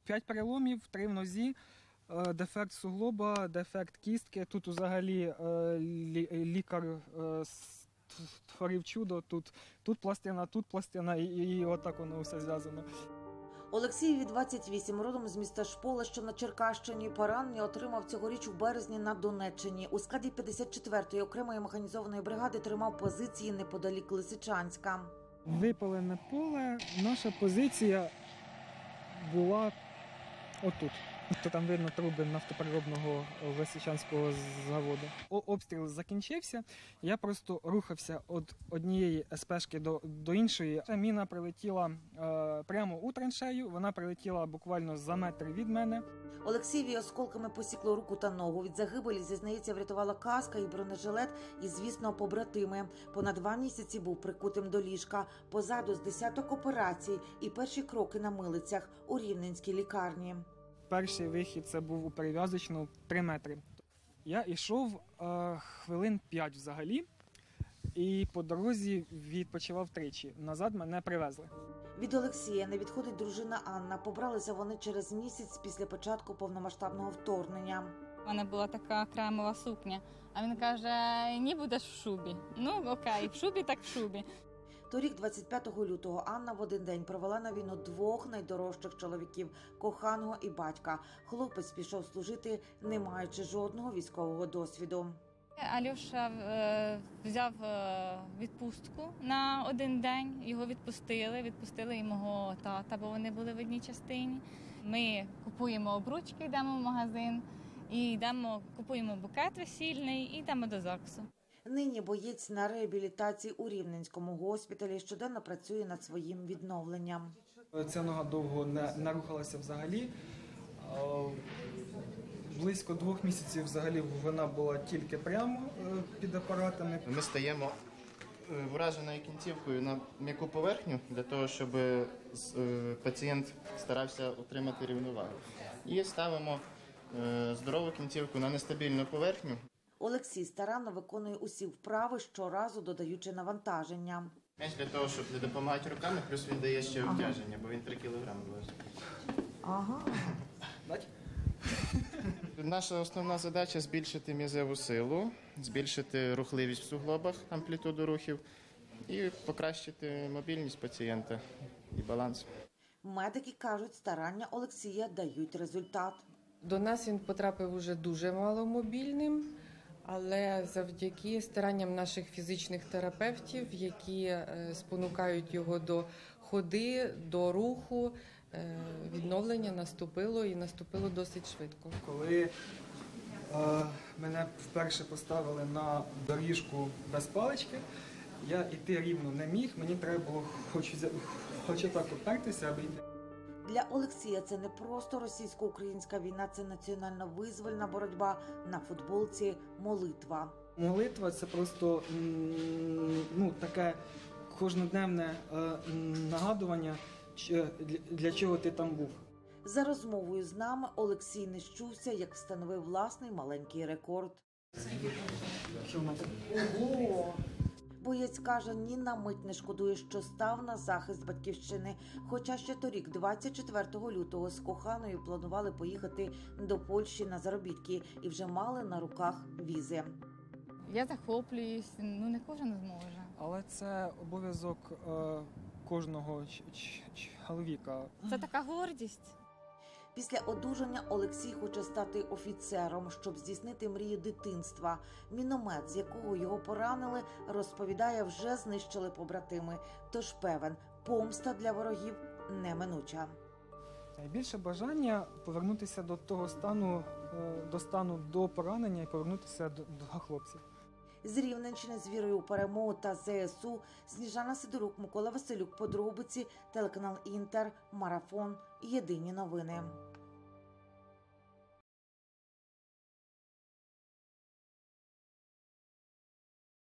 5 переломів, 3 в нозі, дефект суглоба, дефект кістки. Тут взагалі лікар створив чудо. Тут пластина і отак воно все зв'язано. Олексієві 28, родом з міста Шпола, що на Черкащині. Поранення отримав цьогоріч у березні на Донеччині. У складі 54-ї окремої механізованої бригади тримав позиції неподалік Лисичанська. Випалене поле, наша позиція була отут. Там видно труби нафтопереробного Лисичанського заводу. Обстріл закінчився, я просто рухався від однієї СПшки до іншої. Міна прилетіла прямо у траншею, вона прилетіла буквально за метр від мене. Олексієві осколками посікло руку та ногу. Від загибелі, зізнається, врятувала каска і бронежилет, і, звісно, побратими. Понад 2 місяці був прикутим до ліжка. Позаду з десяток операцій і перші кроки на милицях у Рівненській лікарні. Перший вихід це був у перев'язочну 3 метри. Я йшов хвилин 5 взагалі, і по дорозі відпочивав тричі. Назад мене привезли. Від Олексія не відходить дружина Анна. Побралися вони через місяць після початку повномасштабного вторгнення. У мене була така кремова сукня, а він каже, ні, будеш в шубі. Ну окей, в шубі так в шубі. Торік, 25 лютого, Анна в один день провела на війну 2 найдорожчих чоловіків – коханого і батька. Хлопець пішов служити, не маючи жодного військового досвіду. Альоша взяв відпустку на 1 день, його відпустили і мого тата, бо вони були в одній частині. Ми купуємо обручки, йдемо в магазин, і купуємо букет весільний і йдемо до ЗАГСу. Нині боєць на реабілітації у Рівненському госпіталі, щоденно працює над своїм відновленням. Ця нога довго не рухалася взагалі. Близько 2 місяців взагалі вона була тільки прямо під апаратами. Ми стаємо враженою кінцівкою на м'яку поверхню, для того, щоб пацієнт старався отримати рівновагу. І ставимо здорову кінцівку на нестабільну поверхню. Олексій старанно виконує усі вправи, щоразу додаючи навантаження. М'яч для того, щоб не допомагати руками, плюс він дає ще обтяження, бо він 3 кілограми важить. Ага. Наша основна задача – збільшити м'язеву силу, збільшити рухливість в суглобах, амплітуду рухів і покращити мобільність пацієнта і баланс. Медики кажуть, старання Олексія дають результат. До нас він потрапив уже дуже маломобільним, але завдяки старанням наших фізичних терапевтів, які спонукають його до ходи, до руху, відновлення наступило досить швидко. Коли мене вперше поставили на доріжку без палички, я йти рівно не міг, мені треба було хоч так опертися, аби йти. Для Олексія це не просто російсько-українська війна, це національно-визвольна боротьба, на футболці молитва. Молитва – це просто таке кожноденне нагадування, для чого ти там був. За розмовою з нами Олексій не щувся, як встановив власний маленький рекорд. Ого! Боєць каже, ні на мить не шкодує, що став на захист батьківщини. Хоча ще торік, 24 лютого, з коханою планували поїхати до Польщі на заробітки і вже мали на руках візи. Я захоплююсь, не кожен зможе. Але це обов'язок кожного чоловіка. Це така гордість. Після одужання Олексій хоче стати офіцером, щоб здійснити мрію дитинства. Міномет, з якого його поранили, розповідає, вже знищили побратими. Тож певен, помста для ворогів неминуча. Найбільше бажання повернутися до того стану до поранення і повернутися до хлопців. З Рівненщини з вірою у перемогу та ЗСУ. Сніжана Сидорук, Микола Василюк, подробиці, телеканал Інтер, Марафон, Єдині новини.